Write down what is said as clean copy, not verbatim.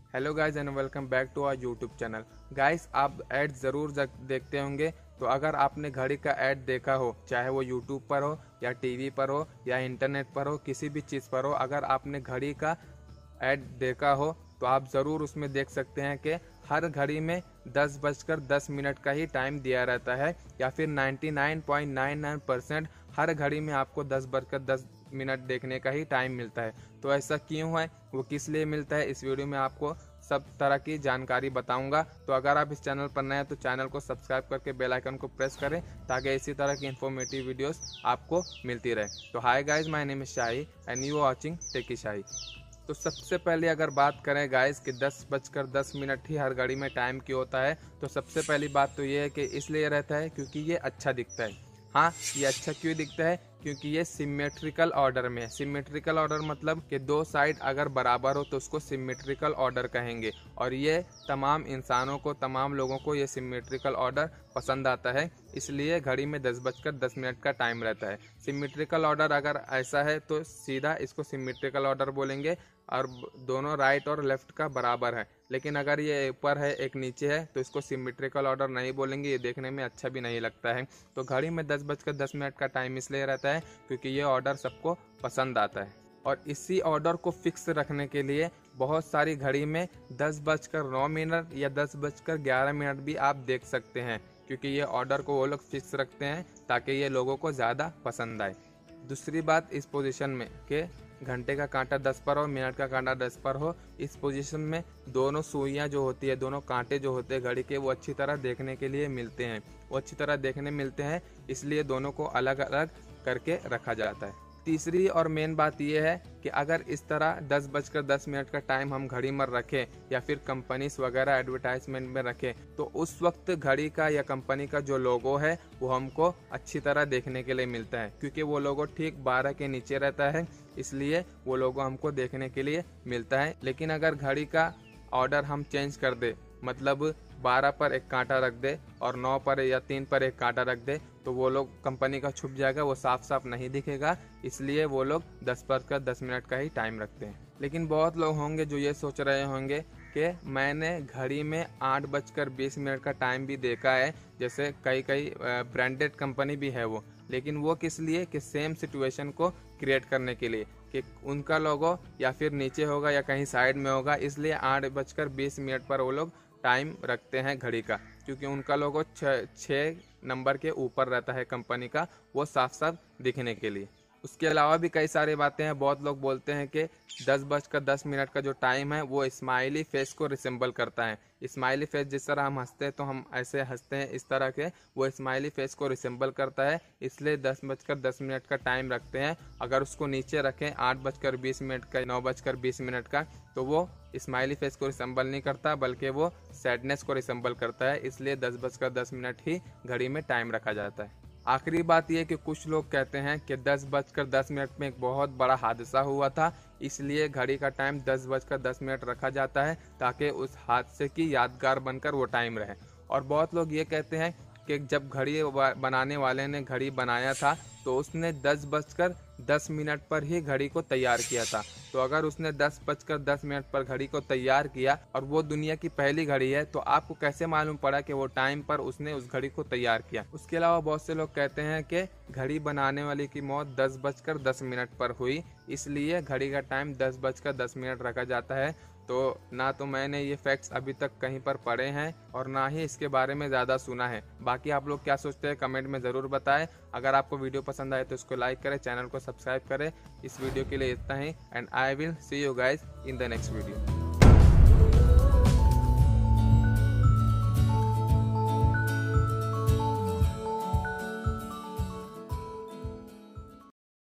Hello guys and welcome back to our YouTube channel. Guys आप ad ज़रूर देखते होंगे, तो अगर आपने घड़ी का ऐड देखा हो, चाहे वो यूट्यूब पर हो या टीवी पर हो या इंटरनेट पर हो, किसी भी चीज़ पर हो, अगर आपने घड़ी का ऐड देखा हो तो आप ज़रूर उसमें देख सकते हैं कि हर घड़ी में 10:10 का ही टाइम दिया रहता है, या फिर 99.99% हर घड़ी में आपको 10:10 देखने का ही टाइम मिलता है। तो ऐसा क्यों है, वो किस लिए मिलता है, इस वीडियो में आपको सब तरह की जानकारी बताऊंगा। तो अगर आप इस चैनल पर नए हैं तो चैनल को सब्सक्राइब करके बेल आइकन को प्रेस करें ताकि इसी तरह की इन्फॉर्मेटिव वीडियोस आपको मिलती रहे। तो hi guys, my name is Shahi and you watching techie Shahi. तो सबसे पहले अगर बात करें गाइस कि 10:10 ही हर घड़ी में टाइम क्यों होता है, तो सबसे पहली बात तो ये है कि इसलिए रहता है क्योंकि ये अच्छा दिखता है। हाँ, ये अच्छा क्यों दिखता है, क्योंकि ये सिमेट्रिकल ऑर्डर में है। सिमेट्रिकल ऑर्डर मतलब कि दो साइड अगर बराबर हो तो उसको सिमेट्रिकल ऑर्डर कहेंगे, और ये तमाम इंसानों को, तमाम लोगों को ये सिमेट्रिकल ऑर्डर पसंद आता है, इसलिए घड़ी में 10:10 का टाइम रहता है। सिमेट्रिकल ऑर्डर अगर ऐसा है तो सीधा इसको सिमेट्रिकल ऑर्डर बोलेंगे, और दोनों राइट और लेफ्ट का बराबर है। लेकिन अगर ये ऊपर है एक नीचे है तो इसको सिमेट्रिकल ऑर्डर नहीं बोलेंगे, ये देखने में अच्छा भी नहीं लगता है। तो घड़ी में 10:10 का टाइम इसलिए रहता है क्योंकि ये ऑर्डर सबको पसंद आता है। और इसी ऑर्डर को फिक्स रखने के लिए बहुत सारी घड़ी में 10:09 या 10:11 भी आप देख सकते हैं, क्योंकि ये ऑर्डर को वो लोग फिक्स रखते हैं ताकि ये लोगों को ज़्यादा पसंद आए। दूसरी बात इस पोजीशन में कि घंटे का कांटा 10 पर हो, मिनट का कांटा 10 पर हो, इस पोजीशन में दोनों सुइयां जो होती है, दोनों कांटे जो होते हैं घड़ी के, वो अच्छी तरह देखने के लिए मिलते हैं। वो अच्छी तरह देखने मिलते हैं, इसलिए दोनों को अलग अलग करके रखा जाता है। तीसरी और मेन बात यह है कि अगर इस तरह 10:10 का टाइम हम घड़ी में रखें या फिर कंपनीज वगैरह एडवर्टाइजमेंट में रखें, तो उस वक्त घड़ी का या कंपनी का जो लोगो है वो हमको अच्छी तरह देखने के लिए मिलता है, क्योंकि वो लोगो ठीक 12 के नीचे रहता है, इसलिए वो लोगो हमको देखने के लिए मिलता है। लेकिन अगर घड़ी का ऑर्डर हम चेंज कर दे, मतलब 12 पर एक कांटा रख दे और 9 पर या 3 पर एक कांटा रख दे, तो वो लोग कंपनी का छुप जाएगा, वो साफ साफ नहीं दिखेगा, इसलिए वो लोग 10:10 का ही टाइम रखते हैं। लेकिन बहुत लोग होंगे जो ये सोच रहे होंगे कि मैंने घड़ी में 8:20 का टाइम भी देखा है, जैसे कई ब्रांडेड कंपनी भी है वो, लेकिन वो किस लिए, कि सेम सिचुएशन को क्रिएट करने के लिए कि उनका लोगो या फिर नीचे होगा या कहीं साइड में होगा, इसलिए 8:20 पर वो लोग टाइम रखते हैं घड़ी का, क्योंकि उनका लोगो 6 नंबर के ऊपर रहता है कंपनी का, वो साफ साफ दिखने के लिए। उसके अलावा भी कई सारी बातें हैं। बहुत लोग बोलते हैं कि 10:10 का जो टाइम है वो स्माइली फेस को रिसेंबल करता है। स्माइली फेस जिस तरह हम हंसते हैं तो हम ऐसे हंसते हैं, इस तरह के वो स्माइली फेस को रिसेंबल करता है, इसलिए 10:10 का टाइम रखते हैं। अगर उसको नीचे रखें 8:20 का, 9:20 का, तो वो स्माइली फेस को रिसेंबल नहीं करता, बल्कि वो सैडनेस को रिसेंबल करता है, इसलिए 10:10 ही घड़ी में टाइम रखा जाता है। आखिरी बात यह कि कुछ लोग कहते हैं कि 10:10 में एक बहुत बड़ा हादसा हुआ था, इसलिए घड़ी का टाइम 10:10 रखा जाता है ताकि उस हादसे की यादगार बनकर वो टाइम रहे। और बहुत लोग ये कहते हैं कि जब घड़ी बनाने वाले ने घड़ी बनाया था तो उसने 10:10 पर ही घड़ी को तैयार किया था। तो अगर उसने 10:10 पर घड़ी को तैयार किया और वो दुनिया की पहली घड़ी है, तो आपको कैसे मालूम पड़ा कि वो टाइम पर उसने उस घड़ी को तैयार किया। उसके अलावा बहुत से लोग कहते हैं कि घड़ी बनाने वाले की मौत 10:10 पर हुई, इसलिए घड़ी का टाइम 10:10 रखा जाता है। तो ना तो मैंने ये फैक्ट्स अभी तक कहीं पर पढ़े हैं और ना ही इसके बारे में ज़्यादा सुना है। बाकी आप लोग क्या सोचते हैं कमेंट में ज़रूर बताएं। अगर आपको वीडियो पसंद आए तो इसको लाइक करें, चैनल को सब्सक्राइब करें। इस वीडियो के लिए इतना ही, and I will see you guys in the next video.